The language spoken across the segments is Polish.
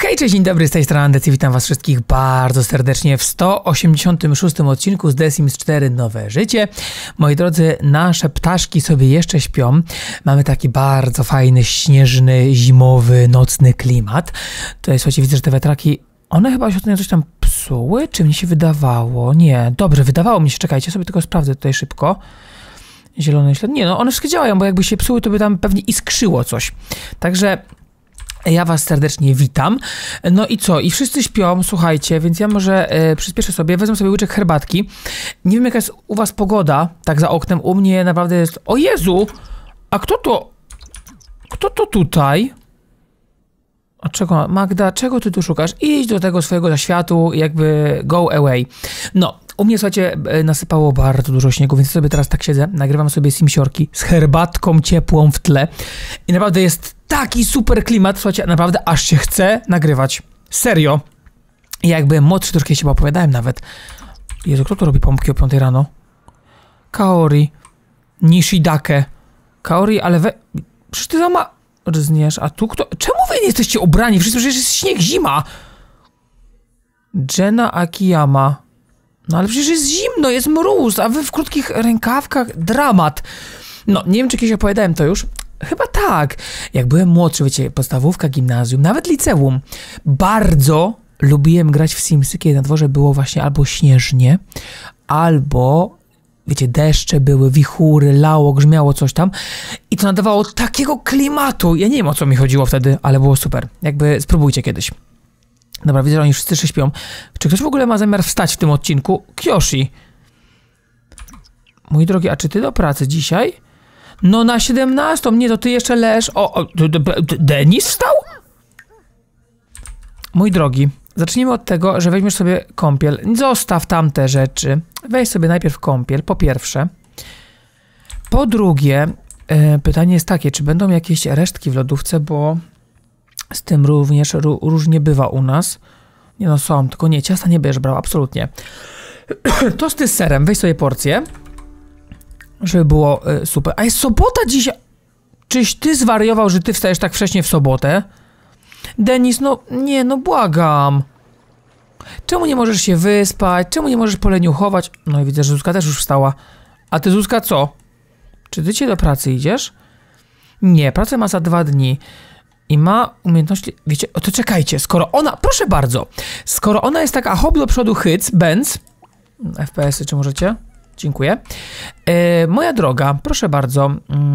Hej, cześć, dzień dobry, z tej strony Decy, witam was wszystkich bardzo serdecznie w 186 odcinku z The Sims 4 Nowe Życie. Moi drodzy, nasze ptaszki sobie jeszcze śpią. Mamy taki bardzo fajny, śnieżny, zimowy, nocny klimat. Tutaj, słuchajcie, widzę, że te wiatraki, one chyba się ostatnio coś tam psuły, czy mi się wydawało? Nie, dobrze, wydawało mi się, czekajcie, sobie tylko sprawdzę tutaj szybko. Zielony ślad, nie no, one wszystkie działają, bo jakby się psuły, to by tam pewnie iskrzyło coś. Także ja was serdecznie witam. No i co? I wszyscy śpią, słuchajcie, więc ja może przyspieszę sobie, wezmę sobie łyczek herbatki. Nie wiem, jaka jest u was pogoda, tak za oknem. U mnie naprawdę jest... O Jezu! A kto to? Kto to tutaj? A czego? Magda, czego ty tu szukasz? Idź do tego swojego zaświatu, jakby go away. No, u mnie, słuchajcie, nasypało bardzo dużo śniegu, więc sobie teraz tak siedzę, nagrywam sobie simsiorki z herbatką ciepłą w tle. I naprawdę jest taki super klimat, słuchajcie, naprawdę aż się chce nagrywać. Serio. Ja jak byłem młodszy, troszkę się opowiadałem nawet. Jezu, kto to robi pompki o 5 rano? Kaori. Nishidake. Kaori, ale przecież ty sama rzniesz, a tu kto? Czemu wy nie jesteście ubrani? Przecież jest śnieg, zima. Jenna Akiyama. No ale przecież jest zimno, jest mróz, a wy w krótkich rękawkach, dramat. No, nie wiem, czy kiedyś opowiadałem to już. Chyba tak. Jak byłem młodszy, wiecie, podstawówka, gimnazjum, nawet liceum, bardzo lubiłem grać w Simsy, kiedy na dworze było właśnie albo śnieżnie, albo, wiecie, deszcze były, wichury, lało, grzmiało coś tam i to nadawało takiego klimatu. Ja nie wiem, o co mi chodziło wtedy, ale było super. Jakby spróbujcie kiedyś. Dobra, widzę, że oni wszyscy śpią. Czy ktoś w ogóle ma zamiar wstać w tym odcinku? Kyoshi. Mój drogi, a czy ty do pracy dzisiaj? No na 17, nie, to ty jeszcze leż. Denis wstał? Mój drogi, zacznijmy od tego, że weźmiesz sobie kąpiel. Zostaw tamte rzeczy. Weź sobie najpierw kąpiel, po pierwsze. Po drugie, pytanie jest takie, czy będą jakieś resztki w lodówce, bo z tym również różnie bywa u nas. Nie no, są, tylko nie, ciasta nie będziesz brał, absolutnie. Tosty z serem, weź sobie porcję. Żeby było super. A jest sobota dzisiaj. Czyś ty zwariował, że ty wstajesz tak wcześnie w sobotę? Denis, no nie, no błagam. Czemu nie możesz się wyspać? Czemu nie możesz poleniuchować? No i widzę, że Zuzka też już wstała. A ty, Zuzka, co? Czy ty cię do pracy idziesz? Nie, pracę ma za 2 dni. I ma umiejętności, wiecie, o to czekajcie, skoro ona, proszę bardzo, skoro ona jest taka hop do przodu hyc, Benz, FPS-y, czy możecie? Dziękuję. Moja droga, proszę bardzo,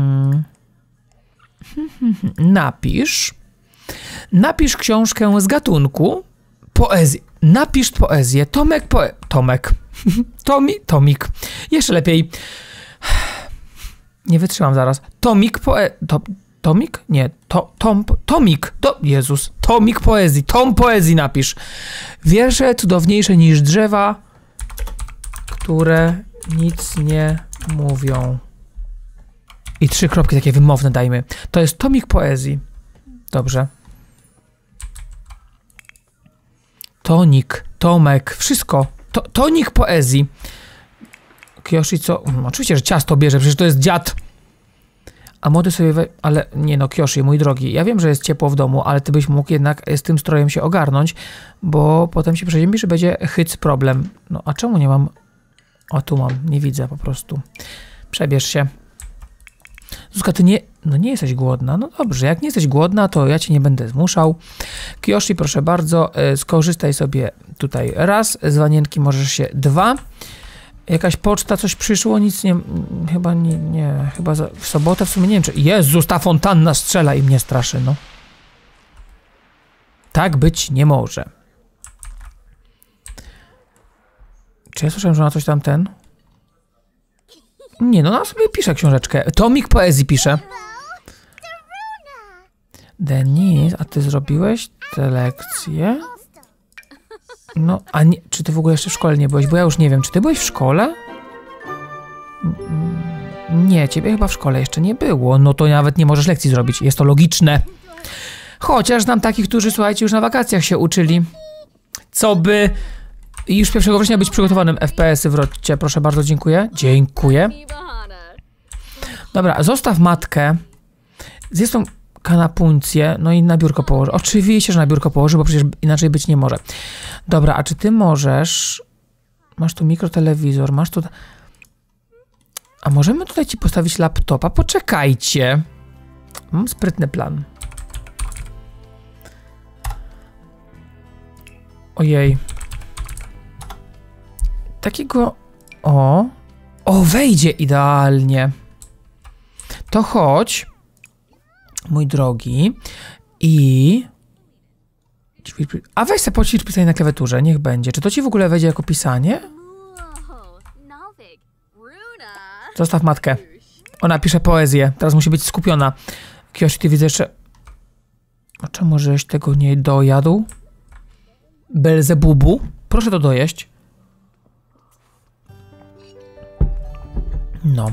napisz książkę z gatunku poezji, napisz poezję, Tomik, jeszcze lepiej, nie wytrzymam zaraz, Tomik? Nie, Tomik, Jezus, Tomik poezji, tom poezji napisz. Wiersze cudowniejsze niż drzewa, które nic nie mówią. I 3 kropki takie wymowne dajmy. To jest tomik poezji. Dobrze. Tonik, Tomek, wszystko. Tonik poezji. Kyoshi, co? Oczywiście, że ciasto bierze, przecież to jest dziad. A młody sobie ale nie no, Kyoshi, mój drogi, ja wiem, że jest ciepło w domu, ale ty byś mógł jednak z tym strojem się ogarnąć, bo potem się przeziębisz i będzie hyc problem. No a czemu nie mam? O, tu mam, nie widzę po prostu. Przebierz się. Zuzka, ty nie jesteś głodna. No dobrze, jak nie jesteś głodna, to ja cię nie będę zmuszał. Kyoshi, proszę bardzo, skorzystaj sobie tutaj raz, z wanienki możesz się 2. Jakaś poczta, coś przyszło, nic nie... Chyba nie, chyba w sobotę w sumie nie wiem, czy... Jezus, ta fontanna strzela i mnie straszy, no. Tak być nie może. Czy ja słyszałem, że ona coś tam Nie, no ona sobie pisze książeczkę. Tomik poezji pisze. Denis, a ty zrobiłeś te lekcje? No, a nie, czy ty w ogóle jeszcze w szkole nie byłeś? Bo ja już nie wiem, czy ty byłeś w szkole? Nie, ciebie chyba w szkole jeszcze nie było. No to nawet nie możesz lekcji zrobić. Jest to logiczne. Chociaż znam takich, którzy, słuchajcie, już na wakacjach się uczyli. Co by... Już 1 września być przygotowanym. FPS-y wróćcie, proszę bardzo, dziękuję. Dziękuję. Dobra, zostaw matkę. Zjedz tą kanapuncję, no i na biurko położę. Oczywiście, że na biurko położę, bo przecież inaczej być nie może. Dobra, a czy ty możesz... Masz tu mikrotelewizor, masz tu... A możemy tutaj ci postawić laptopa? Poczekajcie. Mam sprytny plan. Ojej. Takiego... O, wejdzie idealnie. To chodź, mój drogi, i... A weź se poćwicz pisanie na klawiaturze, niech będzie. Czy to ci w ogóle wejdzie jako pisanie? Zostaw matkę. Ona pisze poezję, teraz musi być skupiona. Kioshi, ty widzę jeszcze... A czemu żeś tego nie dojadł? Belzebubu? Proszę to dojeść. No.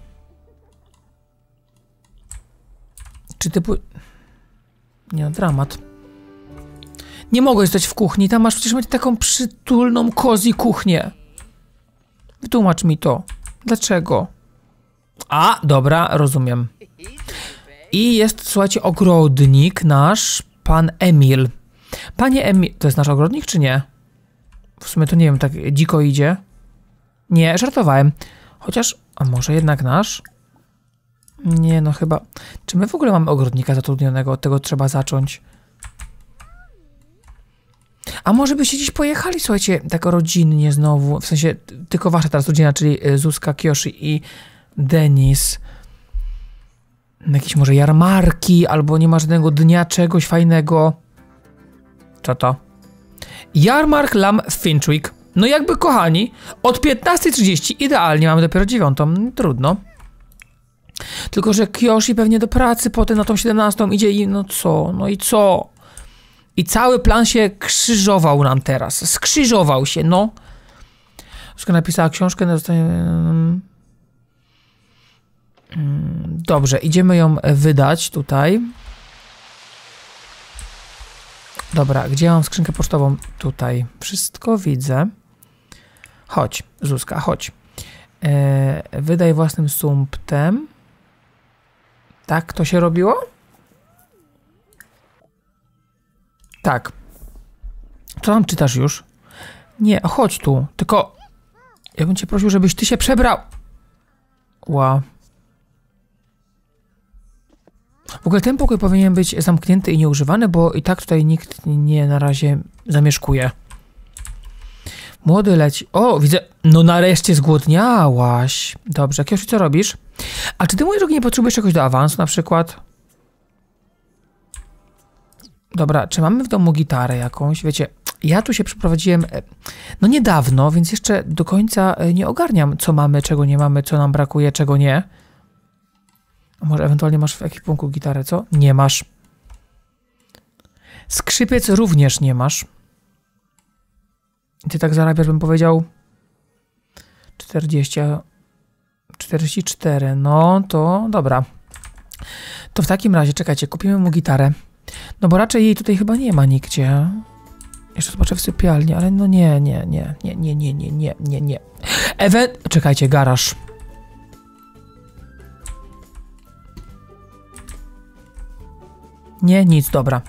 Czy ty... Nie, no, dramat. Nie mogę stać w kuchni, tam masz przecież mieć taką przytulną, cozy kuchnię. Wytłumacz mi to. Dlaczego? A, dobra, rozumiem. I jest, słuchajcie, ogrodnik nasz, pan Emil. Panie Emil... To jest nasz ogrodnik, czy nie? W sumie to nie wiem, tak dziko idzie. Nie, żartowałem. Chociaż... A może jednak nasz? Nie, no chyba... Czy my w ogóle mamy ogrodnika zatrudnionego? Od tego trzeba zacząć. A może byście gdzieś pojechali, słuchajcie, tak rodzinnie znowu. W sensie, tylko wasza teraz rodzina, czyli Zuzka, Kioshi i Denis. Jakieś może jarmarki, albo nie ma żadnego dnia czegoś fajnego. Co to? Jarmark Lam Finchwick. No jakby, kochani, od 15:30 idealnie, mamy dopiero 9. Trudno. Tylko że Kioshi pewnie do pracy, potem na tą 17 idzie i no co? No i co? I cały plan się krzyżował nam teraz. Skrzyżował się, no. Zuzka napisała książkę, dobrze, idziemy ją wydać tutaj. Dobra, gdzie mam skrzynkę pocztową? Tutaj. Wszystko widzę. Chodź, Zuzka, chodź. Wydaj własnym sumptem. Tak to się robiło? Tak. Co tam czytasz już? Nie, chodź tu. Tylko ja bym cię prosił, żebyś ty się przebrał. Wow. W ogóle ten pokój powinien być zamknięty i nieużywany, bo i tak tutaj nikt nie na razie zamieszkuje. Młody leci. O, widzę. No nareszcie zgłodniałaś. Dobrze, Kioshi, co robisz? A czy ty, mój drogi, nie potrzebujesz czegoś do awansu na przykład? Dobra, czy mamy w domu gitarę jakąś? Wiecie, ja tu się przeprowadziłem no niedawno, więc jeszcze do końca nie ogarniam, co mamy, czego nie mamy, co nam brakuje, czego nie. A może ewentualnie masz w ekwipunku gitarę, co? Nie masz. Skrzypiec również nie masz. I ty tak zarabiasz, bym powiedział 44, no to dobra. To w takim razie, czekajcie, kupimy mu gitarę. No bo raczej jej tutaj chyba nie ma nigdzie. Jeszcze zobaczę w sypialni, ale no nie. Czekajcie, garaż. Nie, nic, dobra.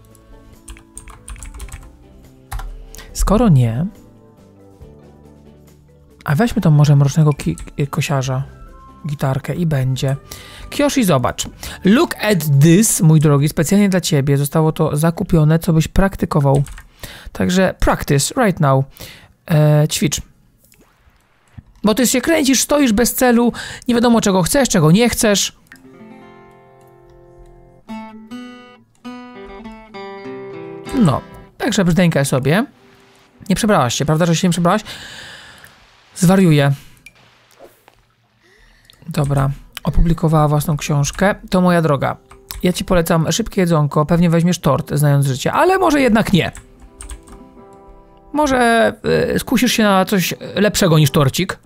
Skoro nie... A weźmy tą może mrocznego kosiarza. Gitarkę i będzie. Kioshi, zobacz. Look at this, mój drogi, specjalnie dla ciebie. Zostało to zakupione, co byś praktykował. Także practice, right now. Ćwicz. Bo ty się kręcisz, stoisz bez celu, nie wiadomo czego chcesz, czego nie chcesz. No, także brzdękaj sobie. Nie przebrałaś się, prawda, że się nie przebrałaś? Zwariuję. Dobra, opublikowała własną książkę. To moja droga. Ja ci polecam szybkie jedzonko, pewnie weźmiesz tort, znając życie, ale może jednak nie. Może skusisz się na coś lepszego niż torcik.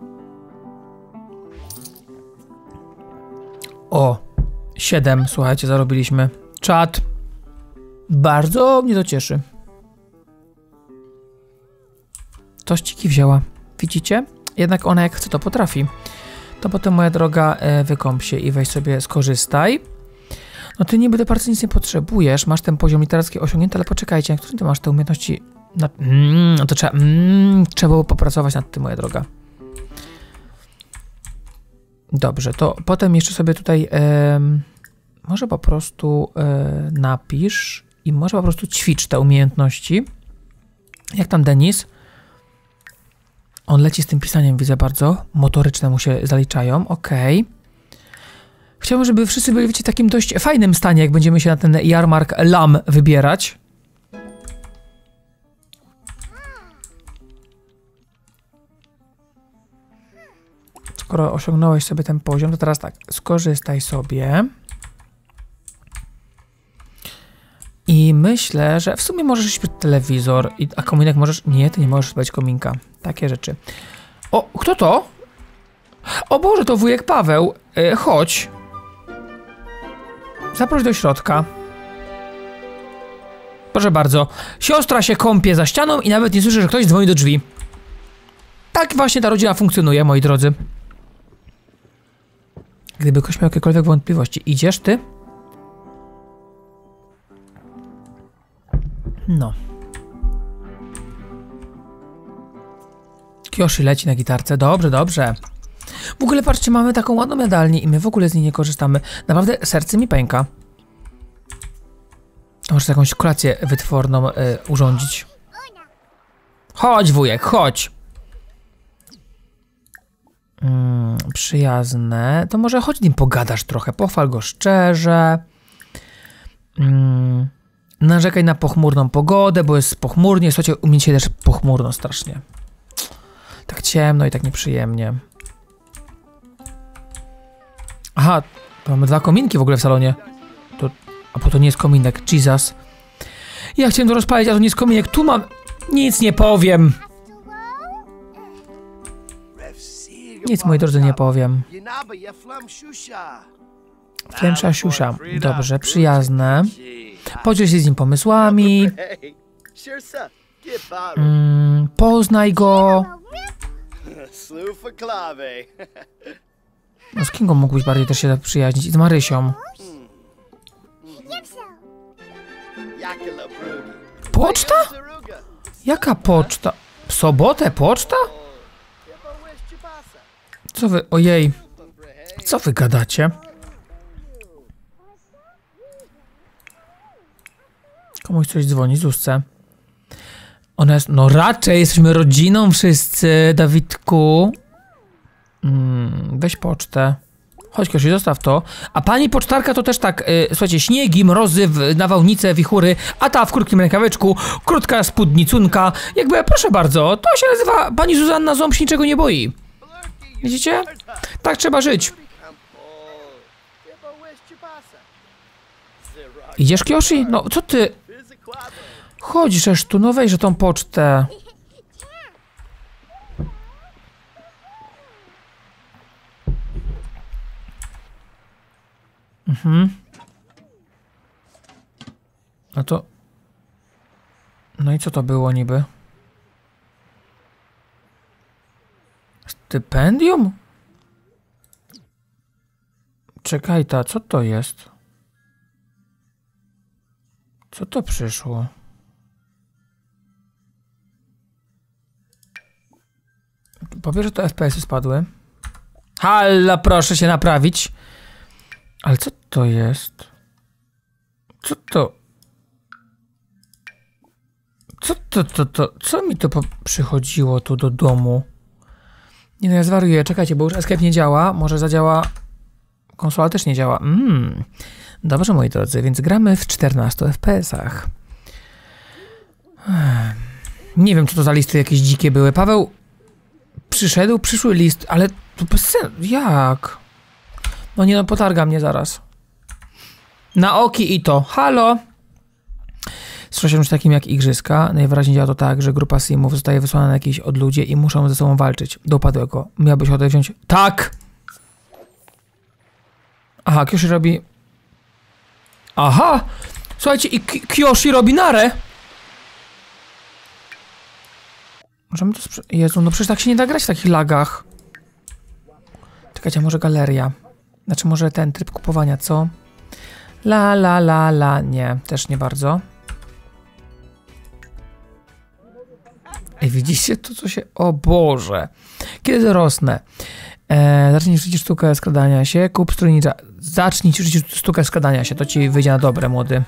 O, 7, słuchajcie, zarobiliśmy. Czad. Bardzo mnie to cieszy. Tościki wzięła. Widzicie? Jednak ona jak chce, to potrafi. To potem, moja droga, wykąp się i weź sobie skorzystaj. No ty niby do pracy nic nie potrzebujesz, masz ten poziom literacki osiągnięty, ale poczekajcie, na którym ty masz te umiejętności? No to trzeba było popracować nad tym, moja droga. Dobrze, to potem jeszcze sobie tutaj może po prostu napisz i może po prostu ćwicz te umiejętności. Jak tam Denis? On leci z tym pisaniem, widzę bardzo. Motoryczne mu się zaliczają, okej. Chciałbym, żeby wszyscy byli, wiecie, w takim dość fajnym stanie, jak będziemy się na ten jarmark Lam wybierać. Skoro osiągnąłeś sobie ten poziom, to teraz tak, skorzystaj sobie. I myślę, że w sumie możesz iść przed telewizor, a kominek możesz... Nie, ty nie możesz spać kominka. Takie rzeczy. O, kto to? O Boże, to wujek Paweł. Chodź. Zaproś do środka. Proszę bardzo. Siostra się kąpie za ścianą i nawet nie słyszy, że ktoś dzwoni do drzwi. Tak właśnie ta rodzina funkcjonuje, moi drodzy. Gdyby ktoś miał jakiekolwiek wątpliwości. Idziesz ty? No. Kyoshi leci na gitarce. Dobrze, dobrze. W ogóle patrzcie, mamy taką ładną jadalnię i my w ogóle z niej nie korzystamy. Naprawdę serce mi pęka. Może jakąś kolację wytworną urządzić. Chodź, wujek, chodź. Przyjazne. To może chodź z nim pogadasz trochę. Pochwal go szczerze. Narzekaj na pochmurną pogodę, bo jest pochmurnie. Słuchajcie, u mnie dzisiaj też pochmurno strasznie. Tak ciemno i tak nieprzyjemnie. Aha, to mamy 2 kominki w ogóle w salonie. A bo to nie jest kominek, Jesus. Ja chciałem to rozpalić, a to nie jest kominek. Tu mam... Nic nie powiem. Nic, moi drodzy, nie powiem. Flemsza siusza. Dobrze, przyjazne. Podziel się z nim pomysłami. Poznaj go. No z kim go mógłbyś bardziej też się zaprzyjaźnić? Z Marysią. Poczta? Jaka poczta? W sobotę poczta? Co wy... Ojej. Co wy gadacie? Komuś coś dzwoni, Zuzce. Ona jest... No raczej jesteśmy rodziną wszyscy, Dawidku. Weź pocztę. Chodź, Kyoshi, zostaw to. A pani pocztarka to też tak, słuchajcie, śniegi, mrozy, nawałnice, wichury, a ta w krótkim rękawyczku, krótka spódnicunka. Jakby, proszę bardzo, to się nazywa pani Zuzanna Ząb się niczego nie boi. Widzicie? Tak trzeba żyć. Idziesz, Kyoshi? No, co ty? Chodź, żeż tu, no weź tą pocztę. No to... No i co to było niby? Stypendium? Czekaj, ta, co to jest? Co to przyszło? Po pierwsze to FPS-y spadły. Halla, proszę się naprawić. Ale co to jest? Co to? Co mi to przychodziło tu do domu? Nie no, ja zwariuję, czekajcie, bo już Escape nie działa. Może zadziała... Konsola też nie działa. Dobrze, moi drodzy, więc gramy w 14 FPS-ach. Nie wiem, co to za listy jakieś dzikie były. Paweł przyszedł, przyszły list, ale to bez sensu. Jak? No nie no, potarga mnie zaraz. Na oki i to. Halo? Z czymś takim jak igrzyska. Najwyraźniej działa to tak, że grupa simów zostaje wysłana na jakieś odludzie i muszą ze sobą walczyć. Do upadłego. Miałbyś ochotę wziąć... Tak! Aha, Kyoshi robi... Aha! Słuchajcie, i Kyoshi robi narę! Możemy to Jezu, no przecież tak się nie da grać w takich lagach. Czekajcie, może galeria. Znaczy może ten tryb kupowania, co? La. Nie, też nie bardzo. Ej, widzicie to, co się... O Boże. Kiedy dorosnę? Zacznij ćwiczyć sztukę skradania się. Kup stronnicza. Zacznij ćwiczyć sztukę skradania się. To ci wyjdzie na dobre, młody.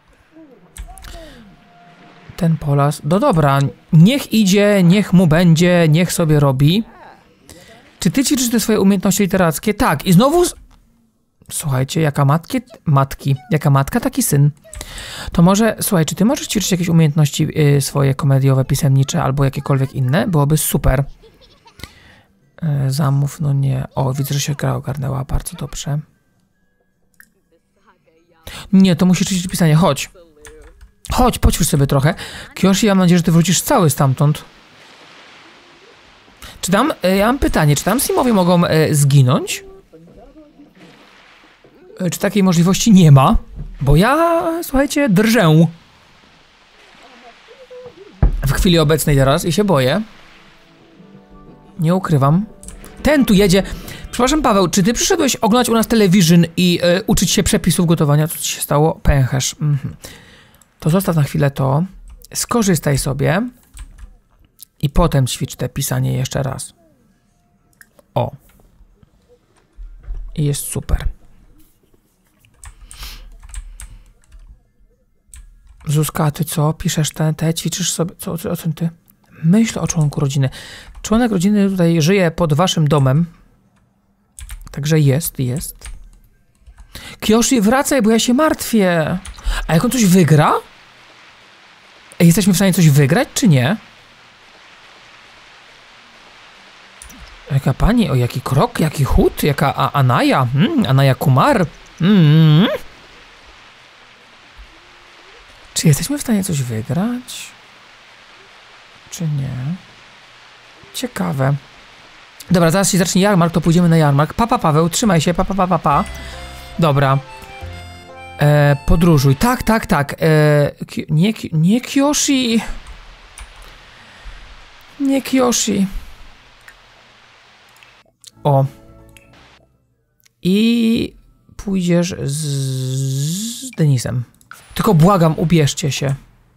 Ten polas. No dobra. Niech idzie, niech mu będzie, niech sobie robi. Czy ty ćwiczysz te swoje umiejętności literackie? Tak. I znowu... Słuchajcie, jaka jaka matka, taki syn. To może, słuchaj, czy ty możesz ćwiczyć jakieś umiejętności swoje komediowe, pisemnicze albo jakiekolwiek inne? Byłoby super. Zamów, no nie. O, widzę, że się gra ogarnęła, bardzo dobrze. Nie, to musisz ćwiczyć pisanie, chodź. Chodź, poćwicz sobie trochę. Kiyoshi, ja mam nadzieję, że ty wrócisz cały stamtąd. Czy tam, ja mam pytanie, czy tam Simowie mogą zginąć? Czy takiej możliwości nie ma? Bo ja, słuchajcie, drżę. W chwili obecnej teraz i się boję. Nie ukrywam. Ten tu jedzie. Przepraszam, Paweł, czy ty przyszedłeś oglądać u nas Television i uczyć się przepisów gotowania? Co ci się stało? Pęcherz. To zostaw na chwilę to. Skorzystaj sobie. I potem ćwicz te pisanie jeszcze raz. O. I jest super. Zuzka, a ty co? Piszesz te ćwiczysz sobie... Co ty? Myśl o członku rodziny. Członek rodziny tutaj żyje pod waszym domem. Także jest. Kiyoshi, wracaj, bo ja się martwię. A jak on coś wygra? Jesteśmy w stanie coś wygrać, czy nie? Jaka pani? O, jaki krok, jaki chód, jaka Anaya. Anaya Kumar. Czy jesteśmy w stanie coś wygrać? Czy nie? Ciekawe. Dobra, zaraz się zacznie jarmark, to pójdziemy na jarmark. Pa, Paweł, trzymaj się, pa. Dobra. Podróżuj. Tak. Nie Kiyoshi. Nie Kiyoshi. O. I pójdziesz z Denisem. Tylko błagam, ubierzcie się.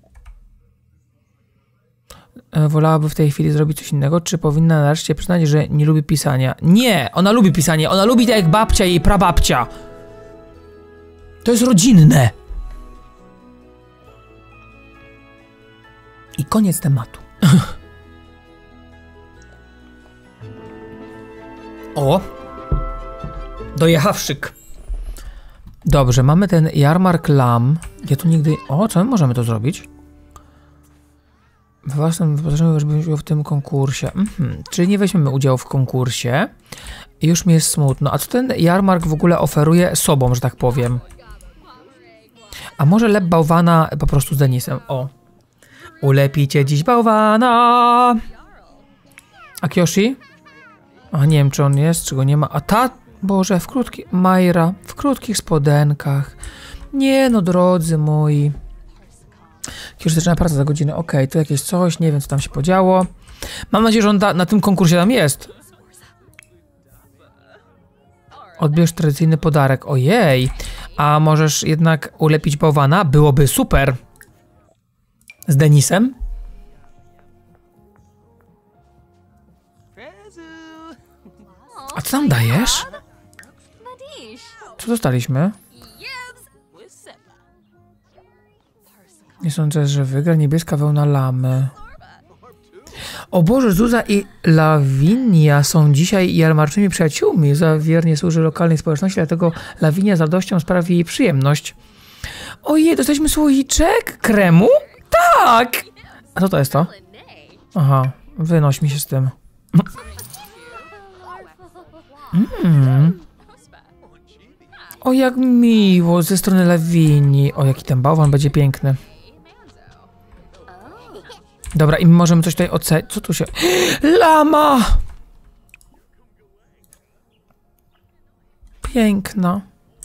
Wolałaby w tej chwili zrobić coś innego? Czy powinna nareszcie przyznać, że nie lubi pisania? Nie! Ona lubi pisanie. Ona lubi tak jak babcia i jej prababcia. To jest rodzinne. I koniec tematu. O! Dojechawszyk. Dobrze, mamy ten jarmark lam. Ja tu nigdy... O, co my możemy to zrobić? W własnym wyposażeniu już bym w tym konkursie. Czyli nie weźmiemy udziału w konkursie. I już mi jest smutno. A co ten jarmark w ogóle oferuje sobą, że tak powiem? A może lep bałwana po prostu z Denisem? O. Ulepicie dziś bałwana. A Kiyoshi? A nie wiem, czy on jest, czy go nie ma. A ta... Boże, Majra, w krótkich spodenkach. Nie no, drodzy moi. Już zaczyna praca za godzinę. Okej, tu jakieś coś, nie wiem, co tam się podziało. Mam nadzieję, że on na tym konkursie tam jest. Odbierz tradycyjny podarek. Ojej. A możesz jednak ulepić bałwana? Byłoby super. Z Denisem? A co tam dajesz? Co dostaliśmy? Nie sądzę, że wygra niebieska wełna lamy. O Boże, Zuza i Lawinia są dzisiaj jarmarczymi przyjaciółmi. Zuza wiernie służy lokalnej społeczności, dlatego Lawinia z radością sprawi jej przyjemność. Ojej, dostaliśmy słoiczek kremu? Tak! A co to jest to? Aha, wynoś mi się z tym. O, jak miło ze strony Lawinii. O, jaki ten bałwan będzie piękny. Dobra, i możemy coś tutaj ocenić. Co tu się... Lama! Piękna.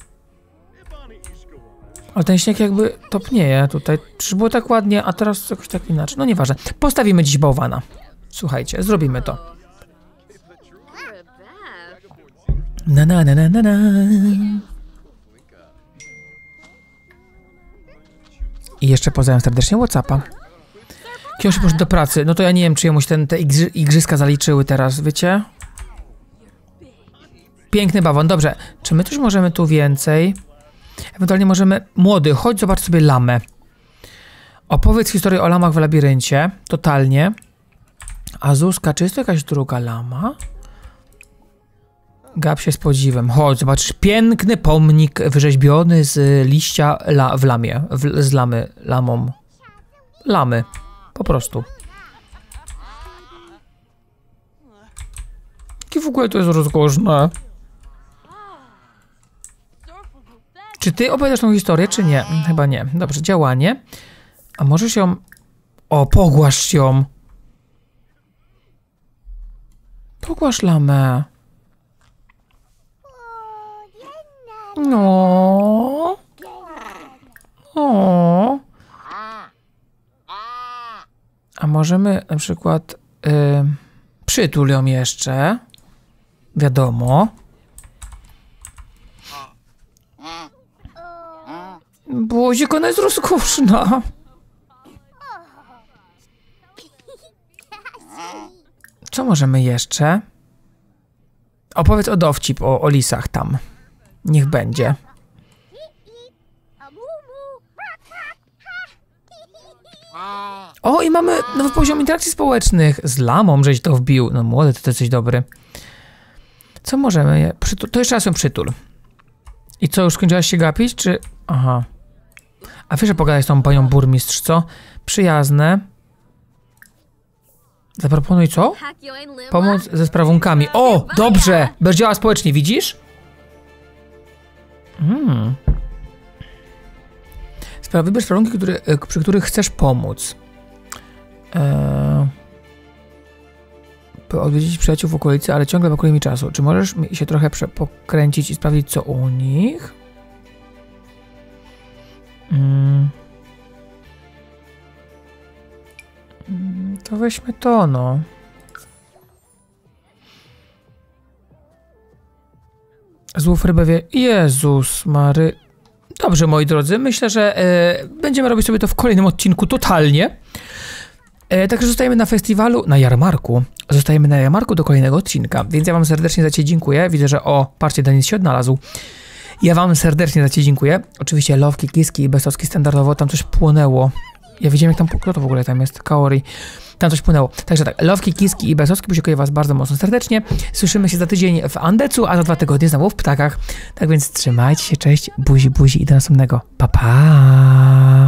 Ale ten śnieg jakby topnieje tutaj. Przecież było tak ładnie, a teraz jakoś tak inaczej. No nieważne. Postawimy dziś bałwana. Słuchajcie, zrobimy to. Na. I jeszcze pozdrawiam serdecznie Whatsappa. Książę poszedł do pracy. No to ja nie wiem, czy jemuś te igrzyska zaliczyły teraz, wiecie? Piękny bawon, dobrze. Czy my coś możemy tu więcej? Ewentualnie możemy... Młody, chodź zobacz sobie lamę. Opowiedz historię o lamach w labiryncie. Totalnie. A Zuzka, czy jest to jakaś druga lama? Gap się z podziwem. Chodź, zobacz, piękny pomnik wyrzeźbiony z liścia w lamie. Z lamy. Lamą. Lamy. Po prostu. Jakie w ogóle to jest rozkoszne. Czy ty opowiadasz tą historię, czy nie? Chyba nie. Dobrze, działanie. A możesz ją... O, pogłasz ją. Pogłasz lamę. No. O. A możemy na przykład przytul ją jeszcze. Wiadomo. Boże, ona jest rozkoszna. Co możemy jeszcze? Opowiedz o dowcip, o lisach tam. Niech będzie. O, i mamy nowy poziom interakcji społecznych. Z lamą, żeś to wbił. No młody, to coś dobry. Co możemy? To jeszcze raz ją przytul. I co, już skończyłaś się gapić, czy... Aha. A wiesz, że pogadaj z tą panią burmistrz, co? Przyjazne. Zaproponuj co? Pomóc ze sprawunkami. O, dobrze! Będziesz działała społecznie, widzisz? Wybierz warunki, przy których chcesz pomóc. Odwiedzić przyjaciół w okolicy, ale ciągle brakuje mi czasu. Czy możesz się trochę pokręcić i sprawdzić, co u nich? To weźmy to, no. Złów rybę wie... Jezus Mary... Dobrze, moi drodzy, myślę, że będziemy robić sobie to w kolejnym odcinku totalnie. Także zostajemy na festiwalu, na jarmarku. Zostajemy na jarmarku do kolejnego odcinka, więc ja wam serdecznie za ciebie dziękuję. Widzę, że patrzcie, Denis się odnalazł. Ja wam serdecznie za ciebie dziękuję. Oczywiście Lowki, Kiski i Besowski standardowo, tam coś płonęło. Ja widziałem, jak tam, kto to w ogóle tam jest? Kaori. Tam coś płynęło. Także tak, Lowki, Kiski i Besowski, dziękuję was bardzo mocno serdecznie. Słyszymy się za tydzień w Andecu, a za 2 tygodnie znowu w Ptakach. Tak więc trzymajcie się, cześć, buzi, buzi i do następnego. Pa, pa!